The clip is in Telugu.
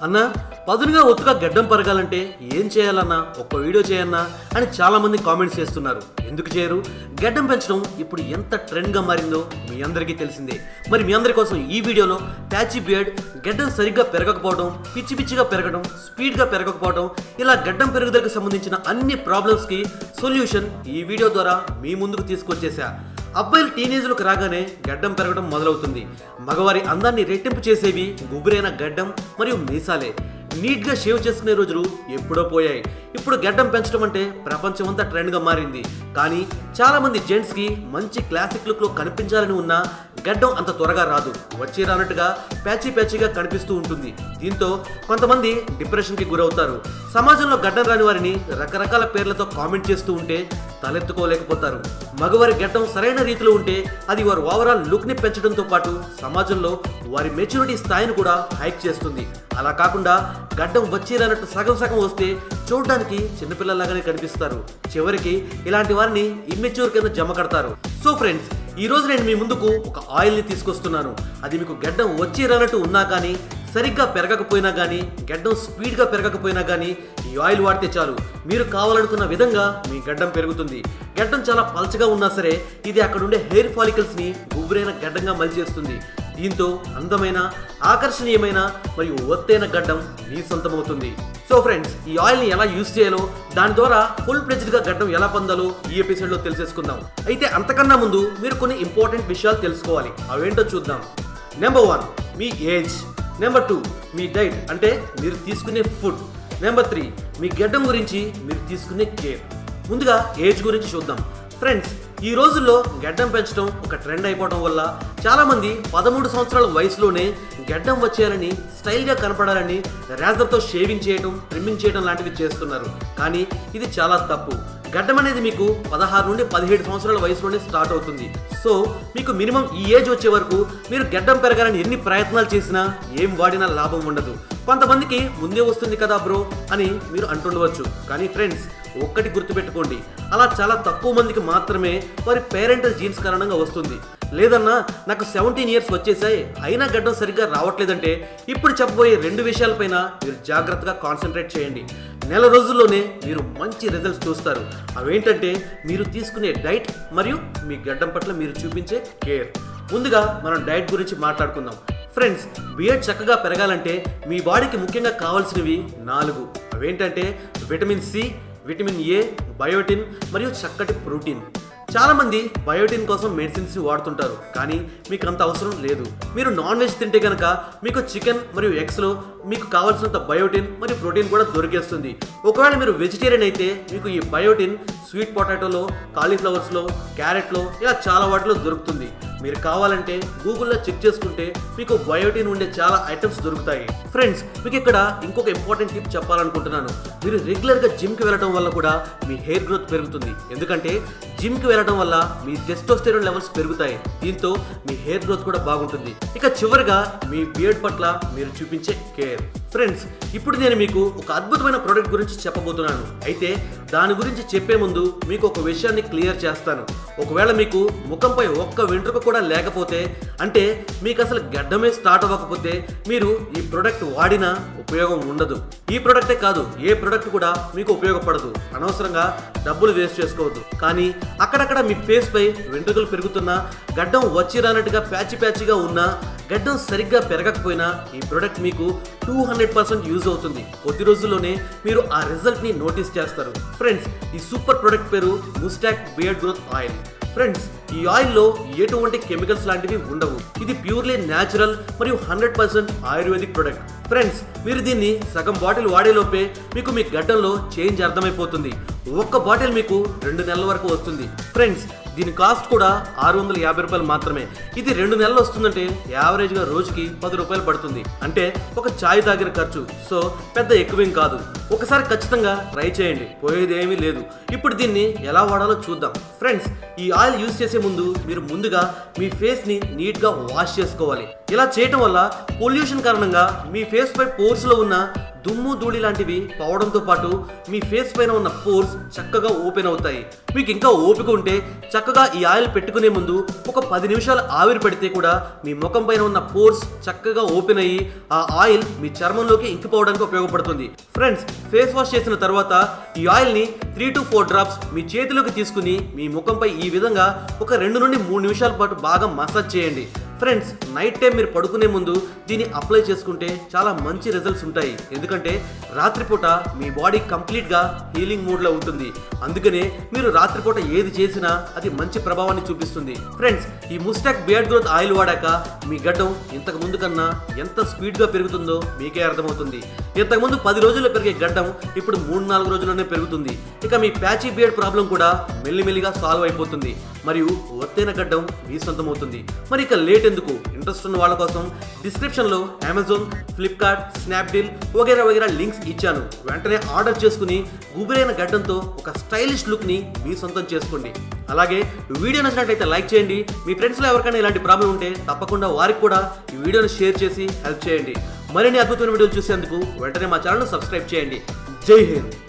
అన్న పదునుగా ఒత్తుగా గడ్డం పెరగాలంటే ఏం చేయాలన్నా ఒక్క వీడియో చేయన్నా అని చాలా మంది కామెంట్స్ చేస్తున్నారు. ఎందుకు చేయరు? గడ్డం పెంచడం ఇప్పుడు ఎంత ట్రెండ్గా మారిందో మీ అందరికీ తెలిసిందే. మరి మీ అందరి కోసం ఈ వీడియోలో ప్యాచీ బియర్డ్, గడ్డం సరిగ్గా పెరగకపోవడం, పిచ్చి పిచ్చిగా పెరగడం, స్పీడ్గా పెరగకపోవడం, ఇలా గడ్డం పెరుగుదలకు సంబంధించిన అన్ని ప్రాబ్లమ్స్కి సొల్యూషన్ ఈ వీడియో ద్వారా మీ ముందుకు తీసుకొచ్చేసా. అబ్బాయిలు టీనేజ్లోకి రాగానే గడ్డం పెరగడం మొదలవుతుంది. మగవారి అందాన్ని రెట్టింపు చేసేవి గుబురైన గడ్డం మరియు మీసాలే. నీట్గా షేవ్ చేసుకునే రోజులు ఎప్పుడో పోయాయి. ఇప్పుడు గడ్డం పెంచడం అంటే ప్రపంచం అంతా ట్రెండ్గా మారింది. కానీ చాలామంది జెంట్స్కి మంచి క్లాసిక్ లుక్లో కనిపించాలని ఉన్నా గడ్డం అంత త్వరగా రాదు. వచ్చి రానట్టుగా ప్యాచీ ప్యాచీగా కనిపిస్తూ ఉంటుంది. దీంతో కొంతమంది డిప్రెషన్కి గురవుతారు. సమాజంలో గడ్డం రాని వారిని రకరకాల పేర్లతో కామెంట్ చేస్తూ ఉంటే తలెత్తుకోలేకపోతారు. మగవారి గడ్డం సరైన రీతిలో ఉంటే అది వారి ఓవరాల్ లుక్ని పెంచడంతో పాటు సమాజంలో వారి మెచ్యూరిటీ స్థాయిని కూడా హైక్ చేస్తుంది. అలా కాకుండా గడ్డం వచ్చి రానట్టు సగం సగం వస్తే చూడడానికి చిన్నపిల్లలాగానే కనిపిస్తారు. చివరికి ఇలాంటి వారిని ఇమ్మెచ్యూర్ కింద జమ కడతారు. సో ఫ్రెండ్స్, ఈ రోజు నేను మీ ముందుకు ఒక ఆయిల్ని తీసుకొస్తున్నాను. అది మీకు గడ్డం వచ్చి రానట్టు ఉన్నా కానీ, సరిగ్గా పెరగకపోయినా కానీ, గడ్డం స్పీడ్గా పెరగకపోయినా కానీ ఈ ఆయిల్ వాడితే చాలు, మీరు కావాలనుకున్న విధంగా మీ గడ్డం పెరుగుతుంది. గడ్డం చాలా పల్చగా ఉన్నా సరే ఇది అక్కడ ఉండే హెయిర్ ఫాలికల్స్ని గుబురైన గడ్డంగా మలిచేస్తుంది. దీంతో అందమైన, ఆకర్షణీయమైన మరియు ఒత్తైన గడ్డం మీ సొంతమవుతుంది. సో ఫ్రెండ్స్, ఈ ఆయిల్ని ఎలా యూజ్ చేయాలో, దాని ద్వారా ఫుల్ ప్లెజ్డ్గా గడ్డం ఎలా పొందాలో ఈ ఎపిసోడ్లో తెలిసేసుకుందాం. అయితే అంతకన్నా ముందు మీరు కొన్ని ఇంపార్టెంట్ విషయాలు తెలుసుకోవాలి. అవేంటో చూద్దాం. నెంబర్ 1, మీ ఏజ్. నెంబర్ 2, మీ డైట్, అంటే మీరు తీసుకునే ఫుడ్. నెంబర్ 3, మీ గడ్డం గురించి మీరు తీసుకునే కేర్. ముందుగా ఏజ్ గురించి చూద్దాం. ఫ్రెండ్స్, ఈ రోజుల్లో గడ్డం పెంచడం ఒక ట్రెండ్ అయిపోవడం వల్ల చాలామంది 13 సంవత్సరాల వయసులోనే గడ్డం వచ్చేయాలని, స్టైల్గా కనపడాలని రేజర్తో షేవింగ్ చేయడం, ట్రిమ్మింగ్ చేయడం లాంటివి చేస్తున్నారు. కానీ ఇది చాలా తప్పు. గడ్డం అనేది మీకు 16 నుండి 17 సంవత్సరాల వయసులోనే స్టార్ట్ అవుతుంది. సో మీకు మినిమం ఈ ఏజ్ వచ్చే వరకు మీరు గడ్డం పెరగాలని ఎన్ని ప్రయత్నాలు చేసినా ఏం వాడినా లాభం ఉండదు. కొంతమందికి ముందే వస్తుంది కదా బ్రో అని మీరు అంటుండవచ్చు. కానీ ఫ్రెండ్స్, ఒక్కటి గుర్తుపెట్టుకోండి, అలా చాలా తక్కువ మందికి మాత్రమే వారి పేరెంటల్ జీన్స్ కారణంగా వస్తుంది. లేదన్నా నాకు 17 ఇయర్స్ వచ్చేసాయి అయినా గడ్డం సరిగ్గా రావట్లేదంటే ఇప్పుడు చెప్పబోయే 2 విషయాలపైన మీరు జాగ్రత్తగా కాన్సన్ట్రేట్ చేయండి. నెల రోజుల్లోనే మీరు మంచి రిజల్ట్స్ చూస్తారు. అవేంటంటే మీరు తీసుకునే డైట్ మరియు మీ గడ్డం పట్ల మీరు చూపించే కేర్. ముందుగా మనం డైట్ గురించి మాట్లాడుకుందాం. ఫ్రెండ్స్, బియర్డ్ చక్కగా పెరగాలంటే మీ బాడీకి ముఖ్యంగా కావాల్సినవి 4. అవేంటంటే vitamin C, vitamin A, biotin మరియు చక్కటి ప్రోటీన్. చాలామంది బయోటిన్ కోసం మెడిసిన్స్ వాడుతుంటారు, కానీ మీకు అంత అవసరం లేదు. మీరు నాన్ వెజ్ తింటే కనుక మీకు చికెన్ మరియు ఎగ్స్లో మీకు కావాల్సినంత బయోటిన్ మరియు ప్రోటీన్ కూడా దొరికేస్తుంది. ఒకవేళ మీరు వెజిటేరియన్ అయితే మీకు ఈ బయోటిన్ స్వీట్ పొటాటోలో, కాలీఫ్లవర్స్లో, క్యారెట్లో, ఇలా చాలా వాటిలో దొరుకుతుంది. మీరు కావాలంటే గూగుల్లో చెక్ చేసుకుంటే మీకు బయోటిన్ ఉండే చాలా ఐటమ్స్ దొరుకుతాయి. ఫ్రెండ్స్, మీకు ఇక్కడ ఇంకొక ఇంపార్టెంట్ టిప్ చెప్పాలనుకుంటున్నాను. మీరు రెగ్యులర్గా జిమ్కి వెళ్ళడం వల్ల కూడా మీ హెయిర్ గ్రోత్ పెరుగుతుంది. ఎందుకంటే జిమ్కి వెళ్ళడం వల్ల మీ టెస్టోస్టెరాన్ లెవెల్స్ పెరుగుతాయి. దీంతో మీ హెయిర్ గ్రోత్ కూడా బాగుంటుంది. ఇక చివరిగా మీ బియర్డ్ పట్ల మీరు చూపించే కేర్. ఫ్రెండ్స్, ఇప్పుడు నేను మీకు ఒక అద్భుతమైన ప్రోడక్ట్ గురించి చెప్పబోతున్నాను. అయితే దాని గురించి చెప్పే ముందు మీకు ఒక విషయాన్ని క్లియర్ చేస్తాను. ఒకవేళ మీకు ముఖంపై ఒక్క వెంట్రుక కూడా లేకపోతే, అంటే మీకు అసలు గడ్డమే స్టార్ట్ అవ్వకపోతే మీరు ఈ ప్రోడక్ట్ వాడినా ఉపయోగం ఉండదు. ఈ ప్రోడక్టే కాదు, ఏ ప్రోడక్ట్ కూడా మీకు ఉపయోగపడదు. అనవసరంగా డబ్బులు వేస్ట్ చేసుకోవద్దు. కానీ అక్కడక్కడ మీ ఫేస్ పై వెంట్రుకలు పెరుగుతున్నా, గడ్డం వచ్చి రానట్టుగా ప్యాచీ ప్యాచీగా ఉన్నా, గడ్డం సరిగ్గా పెరగకపోయినా ఈ ప్రోడక్ట్ మీకు 200% యూజ్ అవుతుంది. కొద్ది రోజుల్లోనే మీరు ఆ రిజల్ట్ని నోటీస్ చేస్తారు. ఫ్రెండ్స్, ఈ సూపర్ ప్రోడక్ట్ పేరు mustache beard growth oil. Friends, ఈ ఆయిల్లో ఎటువంటి కెమికల్స్ లాంటివి ఉండవు. ఇది ప్యూర్లీ న్యాచురల్ మరియు 100% ఆయుర్వేదిక్ ప్రోడక్ట్. ఫ్రెండ్స్, మీరు దీన్ని సగం బాటిల్ వాడేలోపే మీకు మీ గడ్డంలో చేంజ్ అర్థమైపోతుంది. ఒక్క బాటిల్ మీకు 2 నెలల వరకు వస్తుంది. ఫ్రెండ్స్, దీని కాస్ట్ కూడా 650 రూపాయలు మాత్రమే. ఇది 2 నెలలు వస్తుందంటే యావరేజ్గా రోజుకి 10 రూపాయలు పడుతుంది. అంటే ఒక ఛాయ్ తాగిన ఖర్చు. సో పెద్ద ఎక్కువేం కాదు. ఒకసారి ఖచ్చితంగా ట్రై చేయండి, పోయేది ఏమీ లేదు. ఇప్పుడు దీన్ని ఎలా వాడాలో చూద్దాం. ఫ్రెండ్స్, ఈ ఆయిల్ యూజ్ చేసే ముందు మీరు ముందుగా మీ ఫేస్ని నీట్గా వాష్ చేసుకోవాలి. ఇలా చేయటం వల్ల పొల్యూషన్ కారణంగా మీ ఫేస్ పై పోర్స్లో ఉన్న దుమ్ము ధూళి లాంటివి పోవడంతో పాటు మీ ఫేస్ పైన ఉన్న పోర్స్ చక్కగా ఓపెన్ అవుతాయి. మీకు ఇంకా ఓపిక ఉంటే చక్కగా ఈ ఆయిల్ పెట్టుకునే ముందు ఒక 10 నిమిషాలు ఆవిరి పడితే కూడా మీ ముఖం పైన ఉన్న పోర్స్ చక్కగా ఓపెన్ అయ్యి ఆ ఆయిల్ మీ చర్మంలోకి ఇంకిపోవడానికి ఉపయోగపడుతుంది. ఫ్రెండ్స్, ఫేస్ వాష్ చేసిన తర్వాత ఈ ఆయిల్ని 3 to 4 డ్రాప్స్ మీ చేతిలోకి తీసుకుని మీ ముఖంపై ఈ విధంగా ఒక 2 నుండి 3 నిమిషాల పాటు బాగా మసాజ్ చేయండి. ఫ్రెండ్స్, నైట్ టైం మీరు పడుకునే ముందు దీన్ని అప్లై చేసుకుంటే చాలా మంచి రిజల్ట్స్ ఉంటాయి. ఎందుకంటే రాత్రిపూట మీ బాడీ కంప్లీట్గా హీలింగ్ మూడ్లో ఉంటుంది. అందుకనే మీరు రాత్రిపూట ఏది చేసినా అది మంచి ప్రభావాన్ని చూపిస్తుంది. ఫ్రెండ్స్, ఈ ముస్టాక్ బియర్డ్ గ్రోత్ ఆయిల్ వాడాక మీ గడ్డం ఇంతకు ముందు కన్నా ఎంత స్పీడ్గా పెరుగుతుందో మీకే అర్థమవుతుంది. ఇంతకుముందు 10 రోజుల్లో పెరిగే గడ్డం ఇప్పుడు 3-4 రోజుల్లోనే పెరుగుతుంది. ఇక మీ ప్యాచీ బియర్డ్ ప్రాబ్లం కూడా మెల్లిమెల్లిగా సాల్వ్ అయిపోతుంది మరియు ఒత్తైన గడ్డం మీ సొంతమవుతుంది. మరి ఇక లేట్ ఎందుకు? ఇంట్రెస్ట్ ఉన్న వాళ్ళ కోసం డిస్క్రిప్షన్లో అమెజాన్, ఫ్లిప్కార్ట్, స్నాప్డీల్ వగైరా లింక్స్ ఇచ్చాను. వెంటనే ఆర్డర్ చేసుకుని గుబురైన గడ్డంతో ఒక స్టైలిష్ లుక్ని మీ సొంతం చేసుకోండి. అలాగే వీడియో నచ్చినట్లయితే లైక్ చేయండి. మీ ఫ్రెండ్స్లో ఎవరికైనా ఇలాంటి ప్రాబ్లం ఉంటే తప్పకుండా వారికి కూడా ఈ వీడియోని షేర్ చేసి హెల్ప్ చేయండి. మరిన్ని అద్భుతమైన వీడియోలు చూసేందుకు వెంటనే మా ఛానల్ను సబ్స్క్రైబ్ చేయండి. జై హింద్.